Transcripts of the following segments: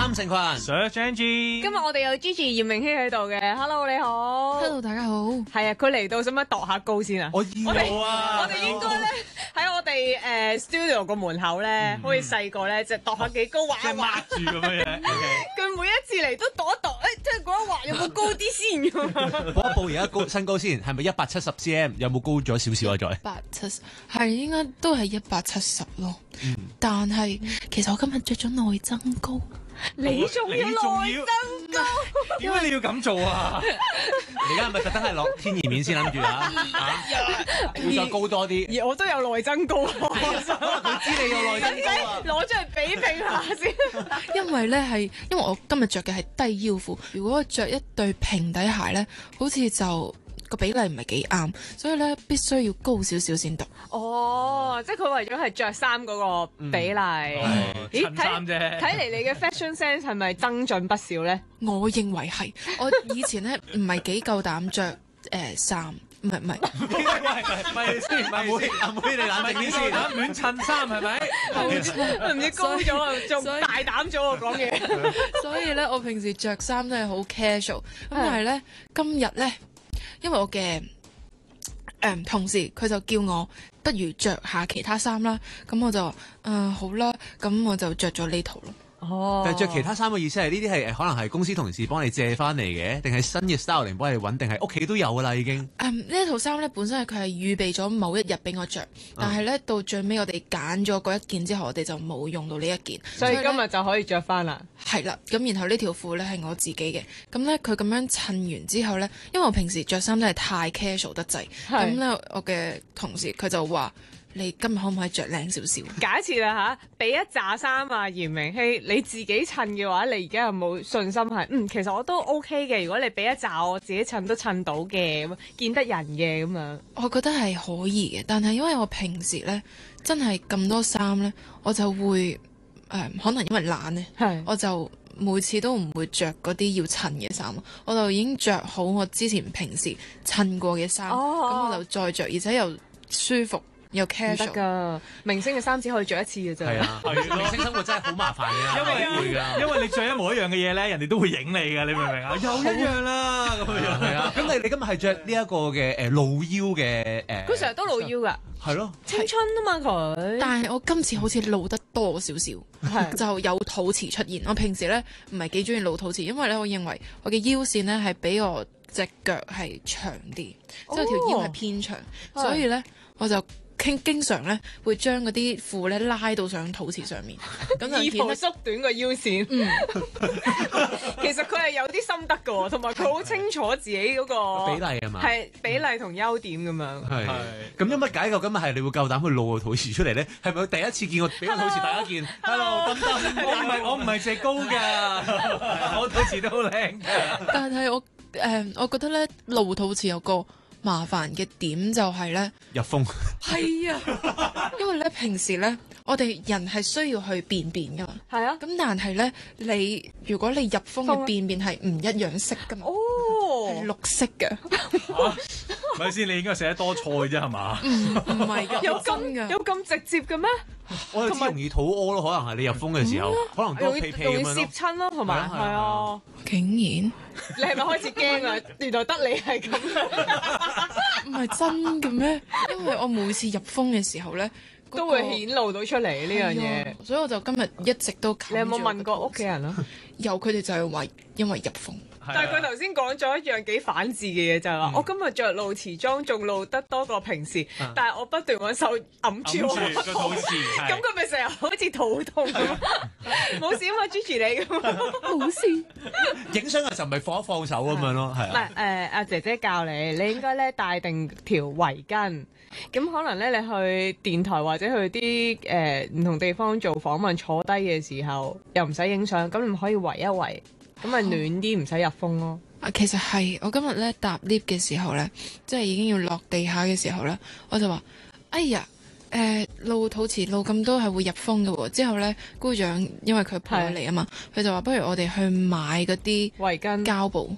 三成群 Sir Angie， 今日我哋有 Gigi 葉明熙喺度嘅 ，Hello 你好 ，Hello 大家好。 係啊，佢嚟到使唔使度下高先啊？ 我要啊！ 我哋應該咧喺我哋studio 個門口咧，好似細個咧，就度下幾高畫一畫。 住咁樣嘢。 佢每一次嚟都度一度，即係嗰一畫有冇高啲先咁啊？ 報一報而家身高先，係咪170 cm？有冇高咗少少啊？再 170係應該都係170咯。但係其實我今日着咗內增高。 你仲要內增高？ 點解你要咁做啊？ 你而家係咪特登係落天然面先諗住啊？要再高多啲。 而我都有內增高， 佢知你有內增高啊！ 攞出嚟比拼下先。 因為我今日着嘅係低腰褲，如果我着一對平底鞋咧，好似就個比例唔係幾啱，所以咧必須要高少少先得。 哦，即係佢為咗係着衫嗰個比例。 襯衫啫。 睇嚟你嘅 fashion sense 係咪增進不少咧？ 我認為係，我以前咧唔係幾夠膽着衫，唔係。 咪先， 阿妹你冷靜啲先， 膽亂襯衫係咪？ 唔知高咗啊，仲大膽咗啊講嘢。 所以咧，我平時着衫都係好 casual，咁但係咧今日咧，因為我嘅同事佢就叫我不如着下其他衫啦，咁我就話好啦，咁我就着咗呢套咯。 哦， 但係着其他衫嘅意思係呢啲係可能係公司同事幫你借翻嚟嘅，定係新嘅 styling 幫你揾，定係屋企都有㗎啦已經。 呢一套衫咧本身係佢係預備咗某一日俾我着，但係咧到最尾我哋揀咗嗰一件之後，我哋就冇用到呢一件， 所以今日就可以着翻啦。 係啦，咁然後呢條褲咧係我自己嘅，咁咧佢咁樣襯完之後咧，因為我平時着衫都係太 casual 得滯，咁咧我嘅同事佢就話：你今日可唔可以着靚少少？ 假設啦嚇，俾一紮衫啊，嚴明熙你自己襯嘅話，你而家有冇信心係？其實我都 OK 嘅。如果你俾一紮我自己襯都襯到嘅，咁見得人嘅咁樣。 我覺得係可以嘅，但係因為我平時咧真係咁多衫咧，我就會可能因為懶咧，我就每次都唔會着嗰啲要襯嘅衫，我就已經着好我之前平時襯過嘅衫，咁我就再着，而且又舒服。又 casual 得㗎，明星嘅衫只可以着一次嘅啫。 係啊，明星生活真係好麻煩嘅， 因為你着一模一樣嘅嘢咧，人哋都會影你㗎，你明唔明啊？又一樣啦，咁樣係啊。 咁你今日係着呢一個嘅露腰嘅佢成日都露腰㗎。 係咯， 青春啊嘛佢。 但係我今次好似露得多少少，就有肚臍出現。我平時咧唔係幾中意露肚臍，因為咧我認為我嘅腰線咧係比我隻腳係長啲，即係條腰係偏長，所以咧我就經常咧會將嗰啲褲咧拉到上肚臍上面，咁就以圖縮短個腰線。其實佢係有啲心得㗎喎，同埋佢好清楚自己嗰個比例啊嘛， 係比例同優點咁樣。 係。咁因乜解究今日係你會夠膽去露個肚臍出嚟咧？係咪第一次見我俾個肚臍大家見 ？Hello，得唔得？ 我唔係隻高㗎，我肚臍都好靚。 但係我覺得咧露肚臍有個麻煩嘅點就係咧入風。 係啊，因為咧平時咧我哋人係需要去便便噶嘛， 係啊， 咁但係咧如果你入風嘅便便係唔一樣色噶嘛，係綠色嘅。 咪先，你應該食得多菜啫係嘛？ 唔係㗎， 有咁直接嘅咩？ 我就知容易肚屙咯，可能係你入風嘅時候，可能多屁屁咁樣容易攝親咯，同埋係啊。 竟然你係咪開始驚啊？原來得你係咁， 唔係真嘅咩？因為我每次入風嘅時候咧， 都會顯露到出嚟呢樣嘢， 所以我就今日一直都。 你有冇問過屋企人啊？ 有，佢哋就係話因為入風。 但係佢頭先講咗一樣幾反智嘅嘢，就係話我今日着露臍裝仲露得多過平時，但係我不斷揾手揞住我個肚臍， 咁佢咪成日好似肚痛咁？冇事啊嘛，Gigi 你咁冇事。 影相嘅時候咪放一放手咁樣咯，係唔係阿姐姐教你應該咧帶定條圍巾，咁可能咧你去電台或者去啲唔同地方做訪問坐低嘅時候又唔使影相，咁你可以圍一圍。咁咪暖啲，唔使入風咯。 其實係我今日咧搭 lift 嘅時候咧，即係已經要落地下嘅時候咧，我就話：哎呀，露肚臍露咁多係會入風嘅喎。之後咧，姑丈因為佢陪我嚟啊嘛，佢就話：不如我哋去買嗰啲圍巾膠布。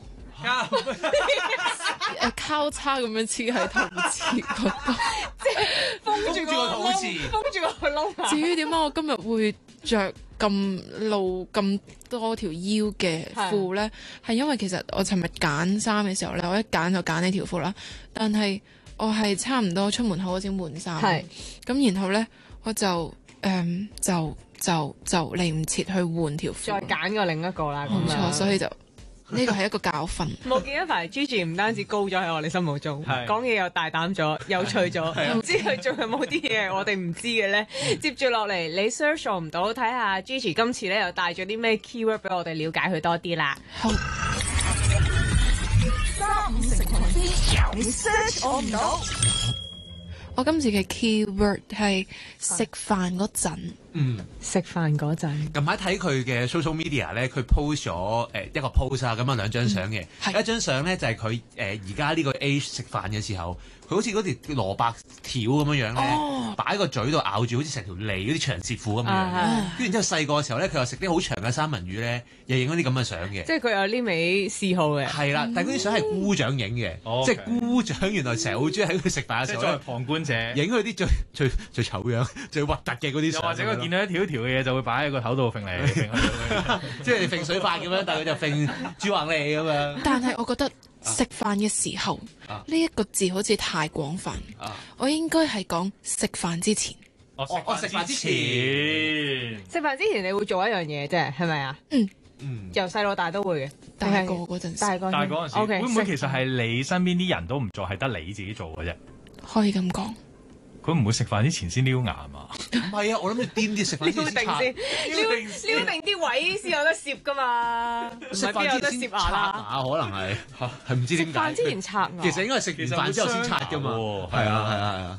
交叉咁樣黐喺肚臍嗰度， 即係封住個肚臍，封住個窿。 至於點解我今日會着咁露咁多條腰嘅褲呢？係因為其實我尋日揀衫嘅時候呢，我一揀就揀呢條褲啦。但係我係差唔多出門口嗰陣換衫，咁然後呢，我就嚟唔切去換條褲， 再揀個另一個啦。 冇錯，所以就呢個係一個教訓。 冇見一排 Gigi 唔單止高咗喺我哋心目中，講嘢又大膽咗，有趣咗，唔知佢仲有冇啲嘢我哋唔知嘅咧？接住落嚟，你 search 唔到，睇下 Gigi 今次咧又帶咗啲咩 keyword 俾我哋了解佢多啲啦。 好。 3、5成群先，你 search 我唔到。 我今次嘅 keyword 係食飯嗰陣。 食飯嗰陣， 近排睇佢嘅 social media 咧，佢 post 咗一個 post 啊，咁啊兩張相嘅，一張相咧就係佢而家呢個 age 食飯嘅時候，佢好似嗰條蘿蔔條咁樣樣咧，擺喺個嘴度咬住，好似成條脷嗰啲長舌婦咁樣。跟住然之後細個嘅時候咧，佢又食啲好長嘅三文魚咧，又影嗰啲咁嘅相嘅。 即係佢有呢味嗜好嘅。 係啦，但係嗰啲相係姑丈影嘅，即係姑丈原來成日好中意喺佢食飯嘅時候作為旁觀者影佢啲最醜樣、最核突嘅嗰啲相。 或者佢見到一條條嘅嘢就會擺喺個頭度揈嚟揈去， 即係揈水法咁樣，但係佢就揈豬橫脷咁樣。 但係我覺得食飯嘅時候呢一個字好似太廣泛，我應該係講食飯之前。 食飯之前， 食飯之前你會做一樣嘢啫，係咪啊？由細到大都會嘅。 大個嗰陣時， 但係嗰陣時會唔會其實係你身邊啲人都唔做，係得你自己做嘅啫？ 可以咁講。 佢唔會食飯之前先撩牙嘛？ 唔係啊，我諗你掂啲食飯之前先撩定啲位先有得攝噶嘛。 食飯之前先刷牙，可能係唔知點解。 飯之前刷牙， 其實應該係食完飯之後先刷噶嘛。係啊。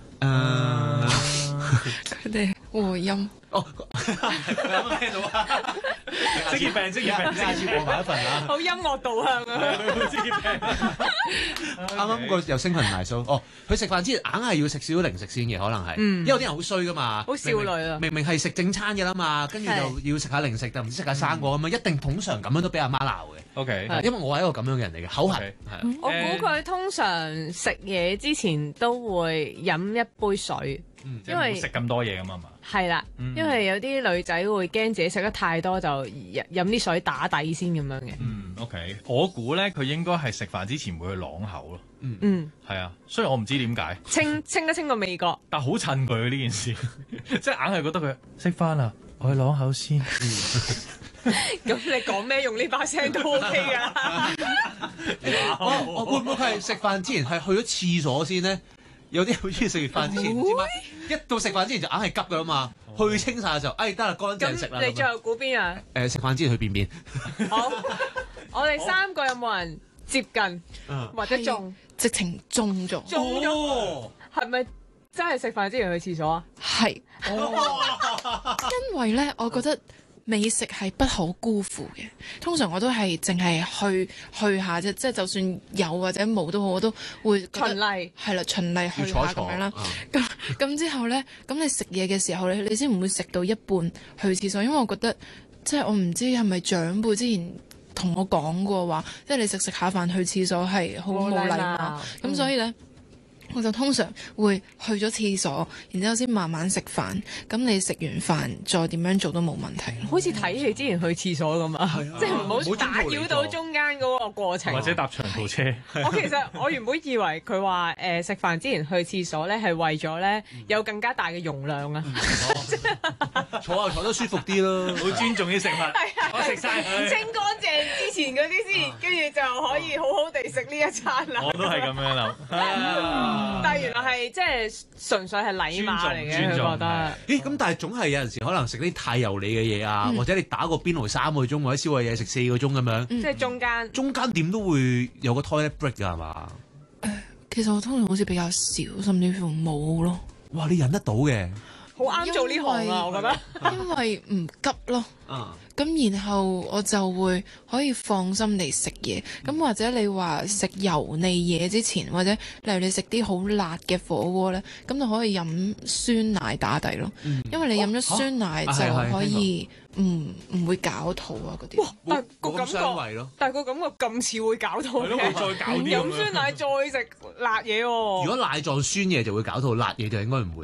佢哋和音。 有冇聽到啊？ 職業病， 下次過埋一份啊！ 好音樂導向啊！ 職業病。 啱啱個又星群大數，佢食飯之前硬係要食少少零食先嘅，可能係，因為有啲人好衰噶嘛， 好少女啊！ 明明係食正餐嘅啦嘛，跟住就要食下零食，但唔知食下生果咁樣，一定通常咁樣都俾阿媽鬧嘅。 OK， 因為我係一個咁樣嘅人嚟嘅，口痕係。 我估佢通常食嘢之前都會飲一杯水。 因為食咁多嘢咁啊嘛， 係啦，因為有啲女仔會驚自己食得太多，就飲啲水打底先咁樣嘅。 OK， 我估咧佢應該係食飯之前會去啷口咯。係啊，雖然我唔知點解， 清得清個味覺， 但好襯佢呢件事，即係硬係覺得佢食飯啦，我去啷口先。 咁你講咩用呢把聲都 OK 㗎。 我會唔會佢係食飯之前係去咗廁所先咧？有啲好中意食完飯之前，唔知乜一到食飯之前就硬係急㗎啦嘛，去清晒嘅時候，得啦，乾淨食啦。 咁你最後估邊啊？ 食飯之前去便便。 好，我哋3個有冇人接近或者中？ 直情中咗。 中咗，係咪真係食飯之前去廁所啊？ 係。因為咧，我覺得美食係不可辜負嘅。通常我都係淨係去下啫，即係就算有或者冇都好，我都會循例係啦，循例去下咁樣啦。咁之後咧，咁你食嘢嘅時候咧，你先唔會食到一半去廁所，因為我覺得即係我唔知係咪長輩之前同我講過話，即係你食下飯去廁所係好冇禮貌，咁所以咧。我就通常會去咗廁所，然之後先慢慢食飯。咁你食完飯再點樣做都冇問題。 好似睇戲之前去廁所咁啊，即係唔好打擾到中間嗰個過程。 或者搭長途車。 我原本以為佢話食飯之前去廁所咧係為咗咧有更加大嘅容量啊。 坐得舒服啲咯， 好尊重啲食物。我食晒佢。 清乾淨之前嗰啲先，跟住就可以好好地食呢一餐啦。 我都係咁樣諗。 但係原來係即係純粹係禮貌嚟嘅，佢覺得。 咁但係總係有陣時可能食啲太油膩嘅嘢啊，或者你打個邊爐3個鐘，或者燒嘅嘢食4個鐘咁樣。 即係中間點都會有個 toilet break 㗎係嘛？ 其實我通常好似比較少，甚至乎冇咯。 哇！你忍得到嘅， 好啱做呢行啊！我覺得， 因為唔急咯。咁然後我就會可以放心地食嘢。咁或者你話食油膩嘢之前，或者例如你食啲好辣嘅火鍋咧，咁就可以飲酸奶打底咯。因為你飲咗酸奶就可以唔會搞肚啊嗰啲。 但係個感覺咁似會搞肚嘅。 再搞啲飲酸奶再食辣嘢喎。 如果奶狀酸嘢就會搞肚，辣嘢就應該唔會嘅。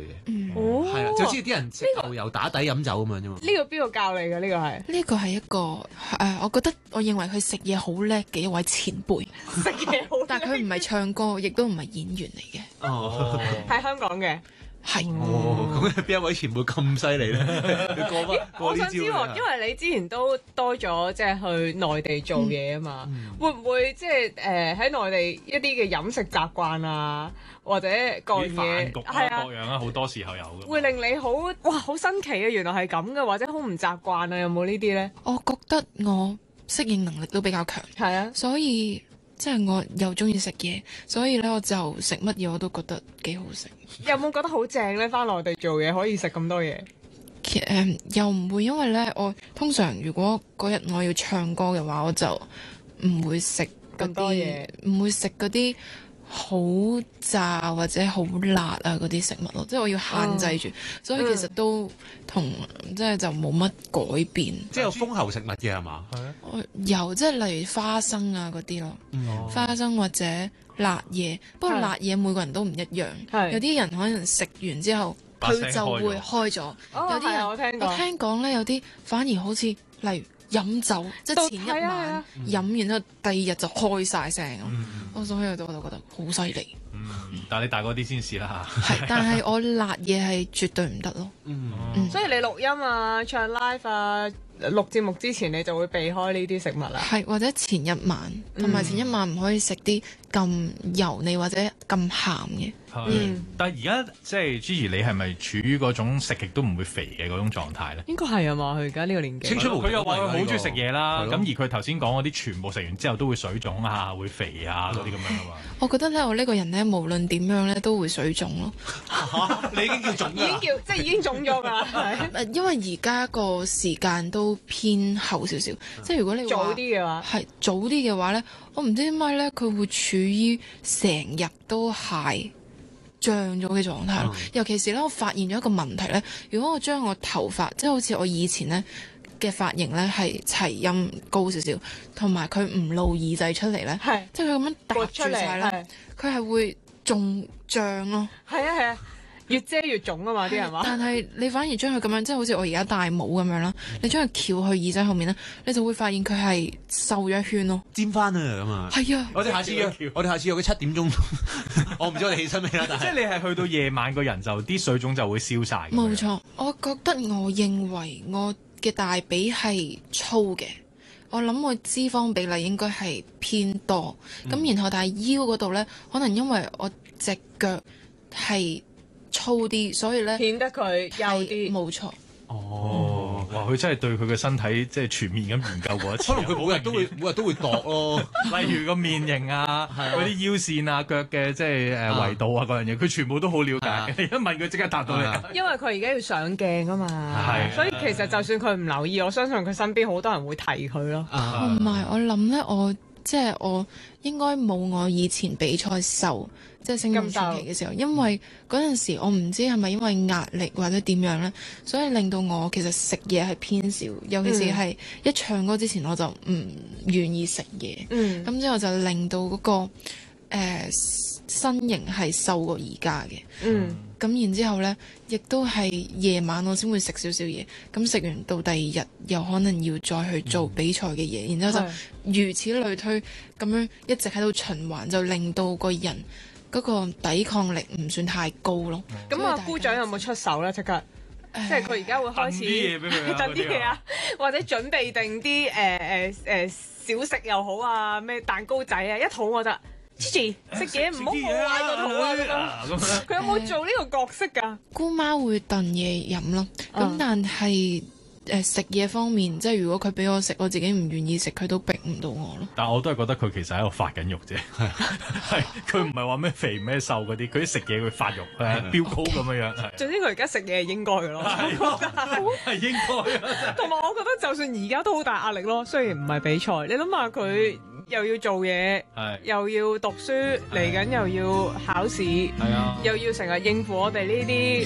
係啦，就好似啲人食牛油打底飲酒咁樣啫嘛。 呢個邊個教你嘅？呢個係呢個係一個我認為佢食嘢好叻嘅一位前輩， 食嘢好， 但佢唔係唱歌，亦都唔係演員嚟嘅。 哦， 喺香港嘅。 係咁邊一位前輩咁犀利咧？你過乜過我想知呢招喎，因為你之前都多咗即係去內地做嘢啊嘛，會唔會即係喺內地一啲嘅飲食習慣啊，或者各樣嘢飯局係啊各樣啊，好多時候有嘅。 會令你好新奇啊！原來係咁嘅，或者好唔習慣啊？有冇呢啲咧？ 我覺得我適應能力都比較強， 係啊， 所以即係我又中意食嘢，所以咧我就食乜嘢我都覺得幾好食。 有冇覺得好正咧？返內地做嘢可以食咁多嘢？ 又唔會，因為咧我通常如果嗰日我要唱歌嘅話，我就唔會食咁多嘢， 唔會食嗰啲好炸或者好辣啊嗰啲食物咯，即係我要限制住，所以其實都同即係就冇乜改變。 即係有豐厚食物嘅係嘛？ 我有即係例如花生啊嗰啲咯，花生或者辣嘢，不過辣嘢每個人都唔一樣，有啲人可能食完之後佢就會開咗，有啲人我聽講咧有啲反而好似例如飲酒，即係前一晚飲完之後第二日就開晒聲咁，所以我就覺得好犀利。 但係你大個啲先試啦嚇。 係，但係我辣嘢係絕對唔得咯。 所以你錄音啊、唱 live 啊、錄節目之前，你就會避開呢啲食物啦。 係，或者前一晚，同埋前一晚唔可以食啲咁油膩或者咁鹹嘅。 但係而家即係 Gigi，你係咪處於嗰種食極都唔會肥嘅嗰種狀態咧？ 應該係啊嘛，佢而家呢個年紀。 青春無佢又話佢好中意食嘢啦，咁而佢頭先講嗰啲全部食完之後都會水腫啊、會肥啊嗰啲咁樣噶嘛。 我覺得咧，我呢個人咧，無論點樣咧，都會水腫咯。 你已經叫腫啦， 已經腫咗㗎啦。 因為而家個時間都偏後少少，即係如果你早啲嘅話， 係早啲嘅話咧，我唔知點解咧，佢會處於成日都係脹咗嘅狀態咯。尤其是咧，我發現咗一個問題咧，如果我將我頭髮，即係好似我以前咧嘅髮型咧係齊陰高少少，同埋佢唔露耳仔出嚟咧，即係佢咁樣搭住晒咧，佢係會仲脹咯。 係啊係啊，越遮越腫啊嘛，啲人話。 但係你反而將佢咁樣，即係好似我而家戴帽咁樣啦，你將佢翹去耳仔後面咧，你就會發現佢係瘦咗一圈咯， 尖翻啊咁啊！ 係啊， 我哋下次約佢7點鐘，我唔知我哋起身未啦。但係即係你係去到夜晚個人就啲水腫就會消晒。 冇錯，我認為我嘅大髀係粗嘅，我諗我脂肪比例應該係偏多，咁然後但係腰嗰度咧，可能因為我隻腳係粗啲，所以咧顯得佢幼啲。 冇錯。 哦，哇！佢真係對佢嘅身體即係全面咁研究過一次。 可能佢每日都會度咯。 例如個面型啊，嗰啲腰線啊、腳嘅即係圍度啊嗰樣嘢，佢全部都好了解。你一問佢即刻答到你。 因為佢而家要上鏡啊嘛，所以其實就算佢唔留意，我相信佢身邊好多人會提佢咯。 唔係，我諗咧，我應該冇我以前比賽瘦，即係升咁傳奇嘅時候，因為嗰陣時我唔知係咪因為壓力或者點樣咧，所以令到我其實食嘢係偏少，尤其是係一唱歌之前我就唔願意食嘢，咁之後就令到嗰個身形係瘦過而家嘅。咁然之後呢，亦都係夜晚我先會食少少嘢，咁食完到第二日又可能要再去做比賽嘅嘢，然之後就如此類推，咁樣一直喺度循環，就令到個人嗰個抵抗力唔算太高咯。 咁啊，姑丈有冇出手呢？即刻，即係佢而家會開始燉啲嘢啊，或者準備定啲小食又好啊，咩蛋糕仔啊，一肚我就。Gigi 食嘢唔好破壞個肚啊！咁樣佢有冇做呢個角色㗎？ 姑媽會燉嘢飲咯，咁但係食嘢方面，即係如果佢俾我食，我自己唔願意食，佢都逼唔到我咯。 但我都係覺得佢其實喺度發緊肉啫，係佢唔係話咩肥咩瘦嗰啲，佢食嘢會發肉，飆高咁樣。 總之佢而家食嘢係應該嘅咯， 係應該。 同埋我覺得就算而家都好大壓力咯，雖然唔係比賽，你諗下佢又要做嘢，又要讀書，嚟緊又要考試，又要成日應付我哋呢啲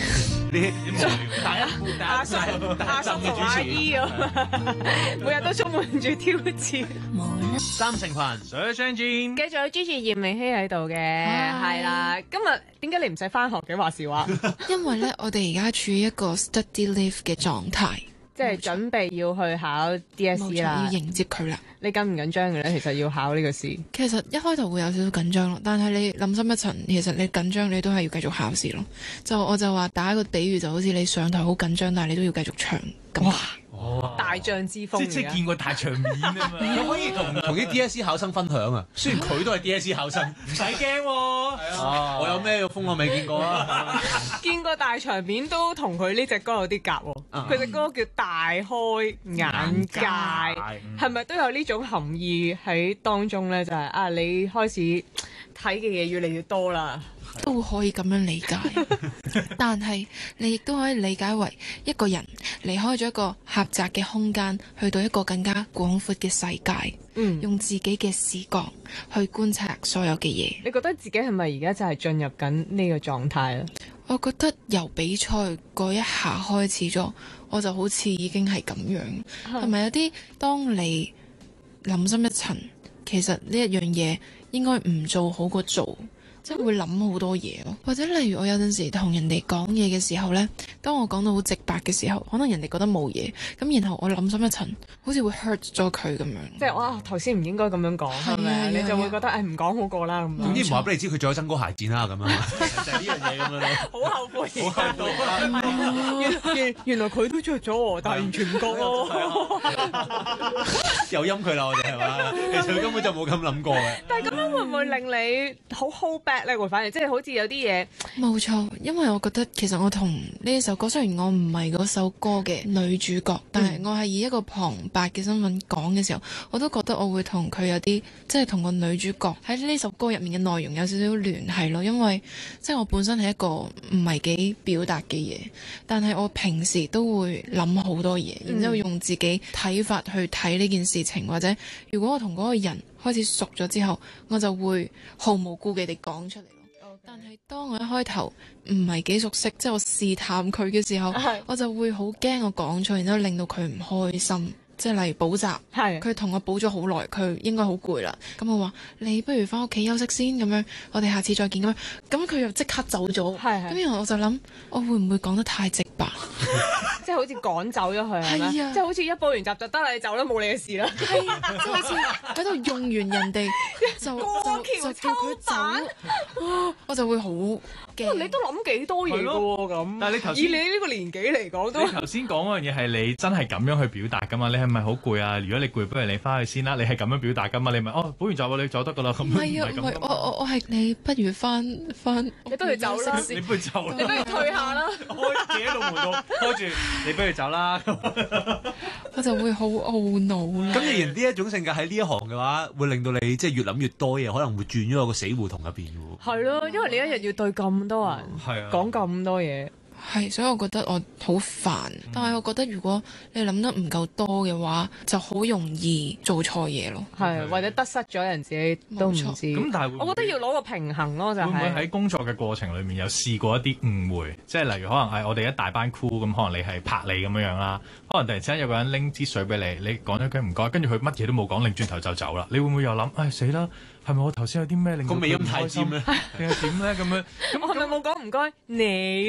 阿叔同阿姨咁，每日都充滿住挑戰。 三成群 ，Sir Jean， 繼續有 Gigi 葉明熙喺度嘅，係啦。今日點解你唔使返學嘅話事話？ 因為咧，我哋而家處於一個 study leave 嘅狀態， 即係準備要去考 DSE 啦， 要迎接佢啦。 你緊唔緊張嘅咧？其實要考呢個試， 其實一開頭會有少少緊張咯，但係你諗深一層，其實你緊張你都係要繼續考試咯。我就話打一個比喻，就好似你上台好緊張，但係你都要繼續唱咁。 大將之風， 即係見過大場面啊嘛！ 可唔可以同啲 DSE 考生分享啊？雖然佢都係 DSE 考生， 唔使驚喎。 我有咩風我未見過啊！ 見過大場面都同佢呢隻歌有啲夾喎。佢隻歌叫《大開眼界》，係咪都有呢種含義喺當中咧？就係你開始睇嘅嘢越嚟越多啦。 都可以咁樣理解，但係你亦都可以理解為一個人離開咗一個狹窄嘅空間，去到一個更加廣闊嘅世界，用自己嘅視覺去觀察所有嘅嘢。 你覺得自己係咪而家就係進入緊呢個狀態咧？ 我覺得由比賽嗰一下開始咗，我就好似已經係咁樣，係咪有啲當你諗深一層，其實呢一樣嘢應該唔做好過做。即係會諗好多嘢咯，或者例如我有陣時同人哋講嘢嘅時候呢，當我講到好直白嘅時候，可能人哋覺得冇嘢，咁然後我諗深一層，好似會 hurt 咗佢咁樣。 即係哇，頭先唔應該咁樣講，係咪？你就會覺得唔講好過啦咁樣。 總之唔話俾你知，佢仲有增高鞋墊啦咁樣，就係呢樣嘢咁樣咯。 好後悔，好後悔。原來佢都着咗喎，但係完全唔覺咯。 又陰佢啦，我哋係嘛？其實佢根本就冇咁諗過嘅。 但係咁樣會唔會令你好 hold back 咧？會反而即係好似有啲嘢冇錯，因為我覺得其實我同呢一首歌，雖然我唔係嗰首歌嘅女主角，但係我係以一個旁白嘅身份講嘅時候，我都覺得我會同佢有啲即係同個女主角喺呢首歌入面嘅內容有少少聯繫咯。因為即係我本身係一個唔係幾表達嘅嘢，但係我平時都會諗好多嘢，然之後用自己睇法去睇呢件事情，或者如果我同嗰個人開始熟咗之後，我就會毫無顧忌地講出嚟咯。但係當我一開頭唔係幾熟悉，即係我試探佢嘅時候，我就會好驚我講錯，然之後令到佢唔開心。即係例如補習，佢同我補咗好耐，佢應該好攰啦。咁我話你不如翻屋企休息先，咁樣我哋下次再見咁樣。咁佢又即刻走咗。咁然後我就諗，我會唔會講得太直白？ 即係好似趕走咗佢係咪？即係好似一補完習就得啦，你走啦，冇你嘅事啦。 即係好似喺度用完人哋就叫佢走，我就會好驚。 你都諗幾多嘢㗎喎咁？ 但係你頭先以你呢個年紀嚟講都， 你頭先講嗰樣嘢係你真係咁樣去表達㗎嘛？你係咪好攰啊？如果你攰，不如你翻去先啦。你係咁樣表達㗎嘛？你咪補完習你走得㗎啦。咁唔係唔係，我係你不如翻， 你不如走啦， 你不如走啦， 你不如退下啦。 開企喺度門度開住，你不如走啦。 我就會好懊惱啦。 咁既然呢一種性格喺呢一行嘅話，會令到你即係越諗越多嘢，可能會轉咗喺個死胡同入邊喎。 係咯，因為你一日要對咁多人，講咁多嘢。 係，所以我覺得我好煩。但係我覺得如果你諗得唔夠多嘅話，就好容易做錯嘢咯。 係，或者得失咗人自己都唔知。 咁但係我覺得要攞個平衡咯，就係。 會唔會喺工作嘅過程裡面有試過一啲誤會？即係例如可能係我哋一大班 crew 咁，可能你係拍你咁樣啦，可能突然之間有個人拎支水俾你，你講咗句唔該，跟住佢乜嘢都冇講，擰轉頭就走啦。你會唔會又諗，唉死啦？係咪我頭先有啲咩令到佢唔開心？個尾音太尖咧，定係點咧？咁樣咁我係咪冇講唔該你？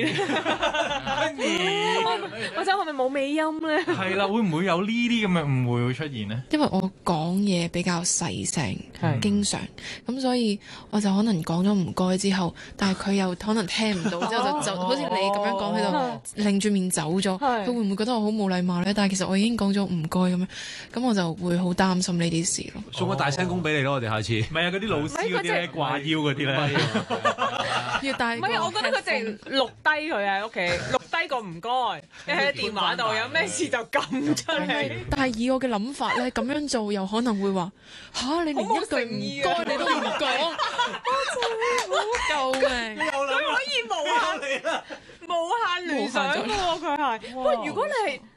或者係咪冇尾音咧？ 係啦，會唔會有呢啲咁嘅誤會會出現呢？ 因為我講嘢比較細聲，經常咁，所以我就可能講咗唔該之後，但係佢又可能聽唔到，之後就好似你咁樣講喺度，擰住面走咗。佢會唔會覺得我好冇禮貌咧？但係其實我已經講咗唔該咁樣，咁我就會好擔心呢啲事咯。 送個大聲公俾你咯，我哋下次。 係啊，嗰啲老師嗰啲咧掛腰嗰啲咧， 要帶。 唔係，我覺得佢淨錄低佢喺屋企，錄低個唔該，你喺電話度有咩事就撳出嚟。 但係以我嘅諗法咧，咁樣做有可能會話嚇你連一句唔該你都唔講，救命！ 佢可以無限聯想嘅喎，佢係。喂，如果你係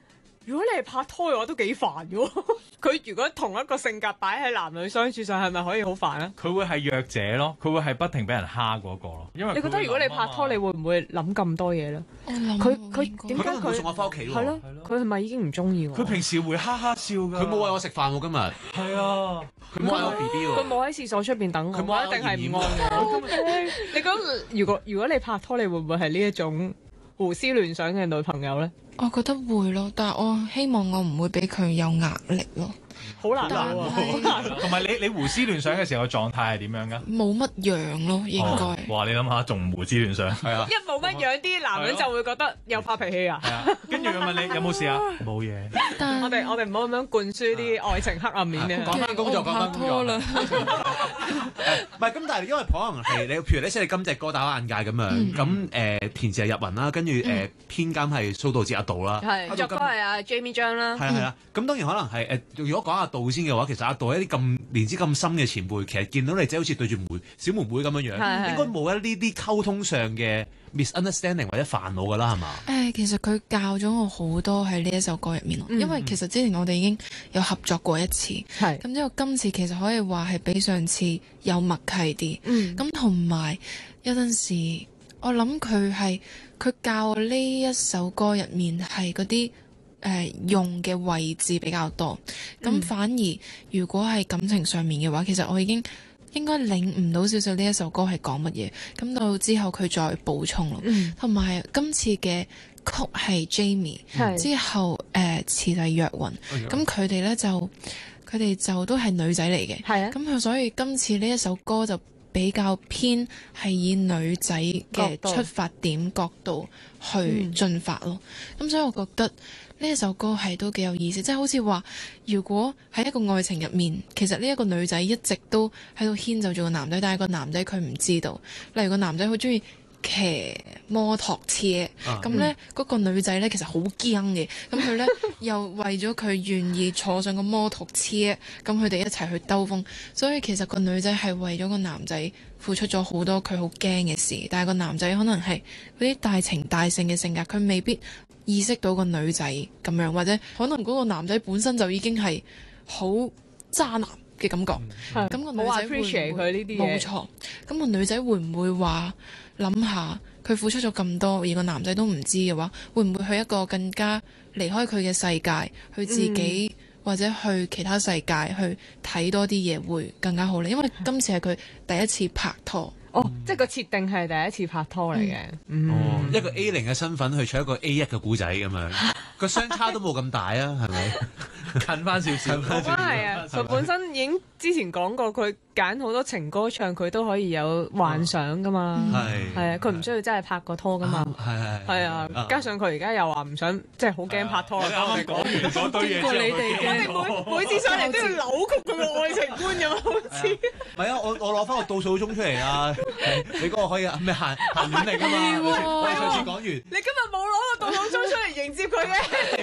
如果你係拍拖嘅話，都幾煩嘅喎。佢如果同一個性格擺喺男女相處上，係咪可以好煩啊？ 佢會係弱者咯，佢會係不停俾人蝦嗰個咯。因為你覺得如果你拍拖，你會唔會諗咁多嘢咧？ 我諗佢點解佢冇送我翻屋企喎？ 係咯，佢係咪已經唔中意我？ 佢平時會哈哈笑㗎。 佢冇餵我食飯喎，今日。 係啊， 佢冇嗌我 B B 喎。 佢冇喺廁所出邊等我， 佢冇一定係唔愛我。你覺得如果你拍拖，你會唔會係呢一種胡思亂想嘅女朋友咧？ 我覺得會咯，但係我希望我唔會俾佢有壓力咯。 好難喎，好難。 同埋你胡思亂想嘅時候，個狀態係點樣㗎？ 冇乜樣咯，應該。 哇！你諗下，仲胡思亂想。係啊。 一冇乜樣，啲男人就會覺得有發脾氣啊。 係啊。跟住佢問你有冇事啊？冇嘢。 我哋唔好咁樣灌輸啲愛情黑暗面嘅。 講翻工作，講翻工作啦。唔係咁，但係因為可能係你，譬如你寫你今隻歌打開眼界咁樣，咁填詞係入雲啦，跟住編監係蘇道哲阿杜啦， 係作歌係阿 Jamie 張啦。 係啊。咁當然可能係如果講阿杜先嘅話，其實阿杜一啲咁年資咁深嘅前輩，其實見到你好似對住小妹妹咁樣樣，應該冇一呢啲溝通上嘅 misunderstanding 或者煩惱㗎啦，係嘛？ 其實佢教咗我好多喺呢一首歌入面咯，因為其實之前我哋已經有合作過一次，咁之後今次其實可以話係比上次有默契啲，咁同埋有陣時我諗佢教呢一首歌入面係嗰啲用嘅位置比較多，咁反而如果係感情上面嘅話，其實我已經應該領悟到少少呢一首歌係講乜嘢，咁到之後佢再補充咯，同埋今次嘅曲係 Jamie，之後詞係若雲，咁佢哋就都係女仔嚟嘅，咁佢所以今次呢一首歌就比較偏係以女仔嘅出發點角度去進發咯，咁所以我覺得呢一首歌係都幾有意思，即係好似話，如果喺一個愛情入面，其實呢一個女仔一直都喺度牽就住個男仔，但係個男仔佢唔知道。例如個男仔好中意騎摩托車，咁呢嗰個女仔呢其實好驚嘅，咁佢呢又為咗佢願意坐上個摩托車，咁佢哋一齊去兜風，所以其實個女仔係為咗個男仔付出咗好多佢好驚嘅事，但係個男仔可能係嗰啲大情大性嘅性格，佢未必意識到個女仔咁樣，或者可能嗰個男仔本身就已經係好渣男嘅感覺，咁個女仔會 appreciate 佢呢啲嘢，冇錯。咁個女仔會唔會話諗下佢付出咗咁多，而個男仔都唔知嘅話，會唔會去一個更加離開佢嘅世界，去自己或者去其他世界去睇多啲嘢會更加好咧？因為今次係佢第一次拍拖。 即係個設定係第一次拍拖嚟嘅， 一個 A0嘅身份去取一個 A1嘅故仔咁樣，個相差都冇咁大啊，係咪？ 近翻少少， 係啊，佢本身已經之前講過，佢揀好多情歌唱，佢都可以有幻想噶嘛，係啊，佢唔需要真係拍過拖噶嘛，係啊，加上佢而家又話唔想，即係好驚拍拖啦。 啱啱講完嗰堆嘢之後， 我哋每次上嚟都要扭曲佢個愛情觀咁，好似唔係啊！我攞翻個倒數鐘出嚟啊！你嗰個可以咩限戀嚟㗎嘛？我哋上次講完， 你今日冇攞個倒數鐘出嚟迎接佢嘅，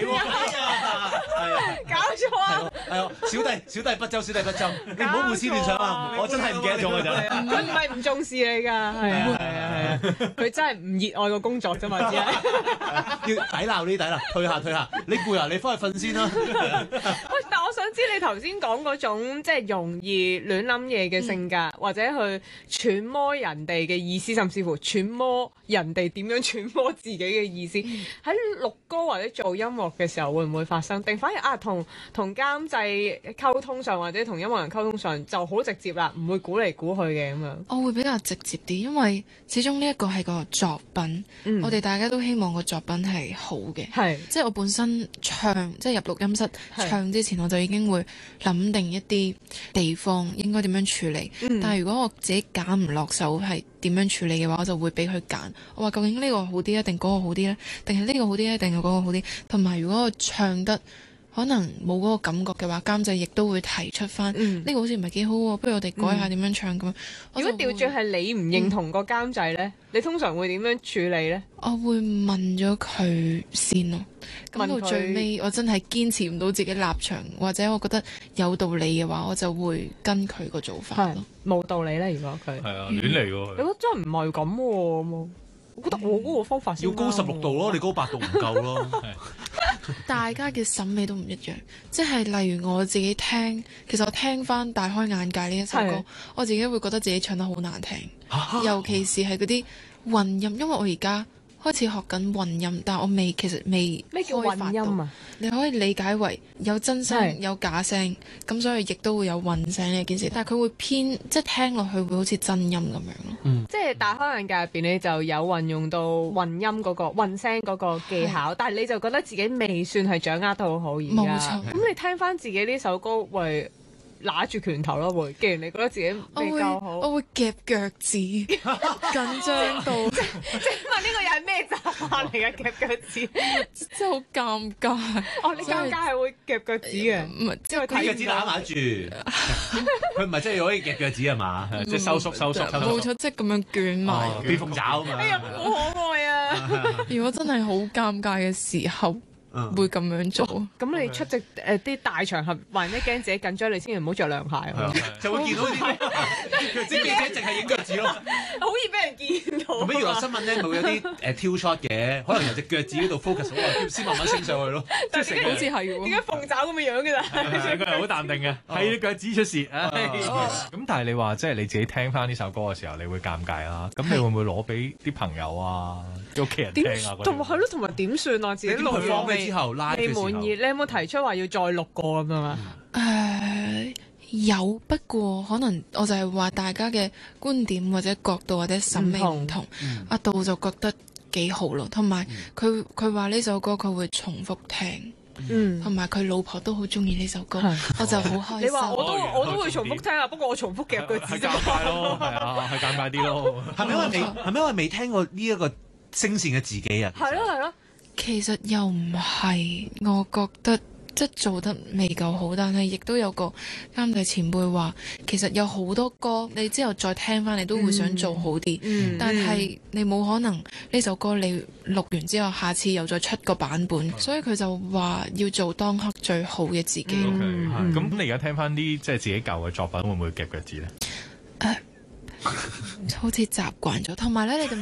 搞錯啊！ 係啊，小弟不周，你唔好胡思亂想啊！我真係唔記得咗㗎咋。 佢唔係唔重視你㗎，係啊，佢真係唔熱愛個工作啫嘛，只係要抵鬧呢啲抵鬧，退下，你攰啊，你翻去瞓先啦。 喂，但我想知你頭先講嗰種即係容易亂諗嘢嘅性格，或者去揣摩人哋嘅意思，甚至乎揣摩人哋點樣揣摩自己嘅意思，喺錄歌或者做音樂嘅時候會唔會發生？定反而同監製溝通上或者同音樂人溝通上就好直接啦，唔會估嚟估去嘅咁樣。 我會比較直接啲，因為始終呢一個係個作品，我哋大家都希望個作品係好嘅，即係我本身唱即係入錄音室唱之前，我就已經會諗定一啲地方應該點樣處理。但係如果我自己揀唔落手係點樣處理嘅話，我就會俾佢揀。我話究竟呢個好啲定嗰個好啲呢？定係呢個好啲定係嗰個好啲？同埋如果我唱得可能冇嗰個感覺嘅話，監製亦都會提出翻呢個好似唔係幾好喎，不如我哋改下點樣唱咁樣。 如果調轉係你唔認同個監製呢，你通常會點樣處理呢？ 我會問咗佢先咯。咁到最尾我真係堅持唔到自己立場，或者我覺得有道理嘅話，我就會跟佢個做法咯。 冇道理咧，如果佢係啊，亂嚟喎。 你覺得真係唔係咁喎？我覺得我嗰個方法要高16度咯，你高8度唔夠咯。 大家嘅審美都唔一樣，即係例如我自己聽，其實我聽翻《大開眼界》呢一首歌係， 我自己會覺得自己唱得好難聽，尤其是係嗰啲混音，因為我而家開始學緊混音，但我其實未咩叫開發到混音啊？ 你可以理解為有真係聲有假聲，咁所以亦都會有混聲呢件事，但係佢會偏即係聽落去會好似真音咁樣咯。 即係大開眼界入邊，你就有運用到混音嗰、個混聲嗰個技巧，但係你就覺得自己未算係掌握得好好而家。 冇錯咁你聽翻自己呢首歌，會揦住拳頭咯，會。既然你覺得自己未夠好， 我會夾腳趾，緊張到即係問呢個又係咩習慣嚟嘅？夾腳趾。 真係好尷尬。 哦，你尷尬係會夾腳趾嘅。 唔係即係啲腳趾攬埋住，佢唔係真係可以夾腳趾係嘛？ 即係收縮收縮收縮。 冇錯，即係咁樣捲埋。 哦，變鳳爪啊嘛。 哎呀，好可愛啊！ 如果真係好尷尬嘅時候，會咁樣做。 咁你出席啲大場合，萬一驚自己緊張，你千祈唔好着涼鞋喎， 就會見到啲腳趾記者淨係影腳趾咯。 好易俾人見到。 咁娛樂新聞咧，咪會有啲挑 shot 嘅，可能由隻腳趾嗰度 focus 好先慢慢升上去咯。 但係好似係喎。 點解鳳爪咁嘅樣嘅咋？ 成個人好淡定嘅，係腳趾出事。咁但係你話即係你自己聽翻呢首歌嘅時候，你會尷尬啦。咁你會唔會攞俾啲朋友啊、啲屋企人聽啊？ 同埋係咯，同埋點算啊？自己錄佢放完咗之後，live 嘅時候未滿意，你有冇提出話要再錄過咁樣啊？ 有，不過可能我就係話大家嘅觀點或者角度或者審美唔同，阿杜就覺得幾好咯。同埋佢話呢首歌佢會重複聽，同埋佢老婆都好中意呢首歌，我就好開心。 你話我都會重複聽啊，不過我重複夾句字啫尷尬咯，係啊，係尷尬啲咯。 係咪因為未聽過呢一個聲線嘅自己啊？ 係咯係咯， 其實又唔係，我覺得即係做得未夠好，但係亦都有個監製前輩話，其實有好多歌你之後再聽翻，你都會想做好啲。但係你冇可能呢首歌你錄完之後，下次又再出個版本，所以佢就話要做當刻最好嘅自己。 咁你而家聽翻啲即係自己舊嘅作品，會唔會夾腳趾咧？ 好似習慣咗，同埋咧，你哋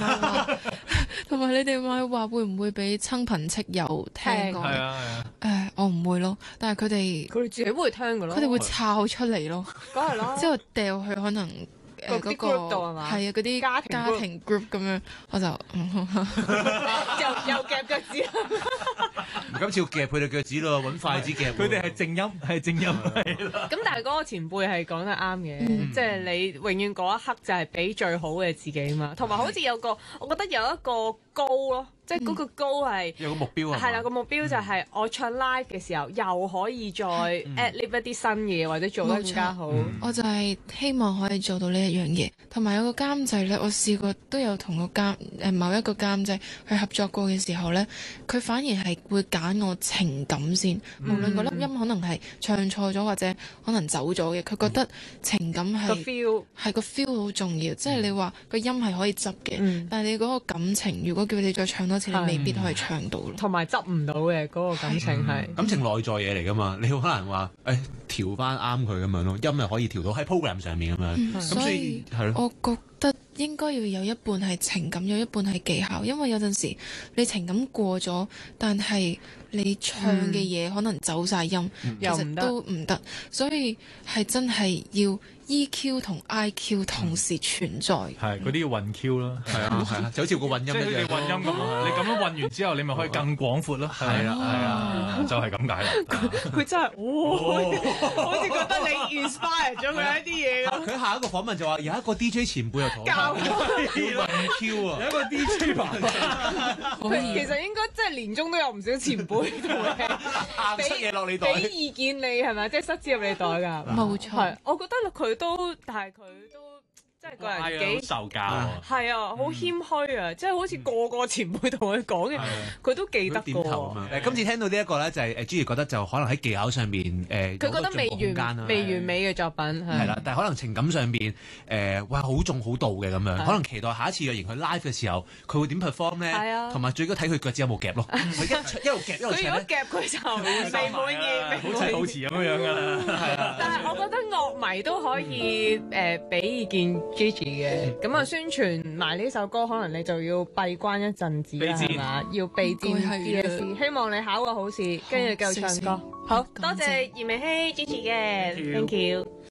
咪話會唔會俾親朋戚友聽過？ 係啊， 我唔會咯，但係佢哋自己會聽㗎咯。 佢哋會抄出嚟咯， 梗係啦。 之後掉去可能嗰啲 group 度係嘛？ 係啊，嗰啲家庭 group 咁樣，我就又夾腳趾。 今次要夾佢哋腳趾咯，揾筷子夾。 佢哋係正音，係正音係啦。 咁但係嗰個前輩係講得啱嘅，即係你永遠嗰一刻就係俾最好嘅自己嘛。同埋好似有個，我覺得有一個高咯，即係嗰個高係有個目標係啦，個目標就係我唱 live 嘅時候又可以再 add 一啲新嘢，或者做得更加好。 我就係希望可以做到呢一樣嘢，同埋有個監製呢，我試過都有同某一個監製去合作過嘅時候呢，佢反而係會揀我情感先，無論個粒音可能係唱錯咗或者可能走咗嘅，佢覺得情感係個 feel 好重要，即係你話個音係可以執嘅，但係你嗰個感情如果叫你再唱多次，你未必可以唱到咯。 同埋執唔到嘅嗰個感情係感情內在嘢嚟㗎嘛，你好可能話調翻啱佢咁樣咯，音又可以調到喺 program 上面咁樣，咁所以係咯。 我覺得應該要有一半係情感，有一半係技巧，因為有陣時你情感過咗，但係你唱嘅嘢可能走晒音，其實都唔得，所以係真係要 EQ 同 IQ 同時存在。 係嗰啲要混 Q 啦， 係啊，就好似個混音一樣。 即係你混音咁啊！你咁樣混完之後，你咪可以更廣闊咯。係啊，就係咁解啦。 佢真係，好似覺得你 inspire 咗佢一啲嘢咁。 佢下一個訪問就話有一個 DJ 前輩又同我教混 Q 啊， 有一個 DJ 版。 佢其實應該即係年中都有唔少前輩同你塞嘢落你袋， 俾意見你係咪？即係塞紙入你袋㗎。 冇錯， 係我覺得佢都，但係佢都。即係個人幾受教， 係啊，好謙虛啊！即係好似個個前輩同佢講嘅，佢都記得點頭啊！今次聽到呢一個咧，就係Gigi覺得就可能喺技巧上面佢覺得未完美嘅作品係啦，但係可能情感上邊哇好重好到嘅咁樣，可能期待下一次若然佢 live 嘅時候，佢會點 perform 咧？係啊，同埋最緊睇佢腳趾有冇夾咯。佢一路夾一路唱咧， 佢如果夾佢就未滿意， 好似咁樣㗎啦。 但係我覺得樂迷都可以俾意見 Gigi 嘅，咁啊宣傳埋呢首歌，可能你就要閉關一陣子啦，係嘛？要備戰應該係 DSE，希望你考個好試，跟住繼續唱歌。好多謝嚴明熙 Gigi 嘅 ，thank you。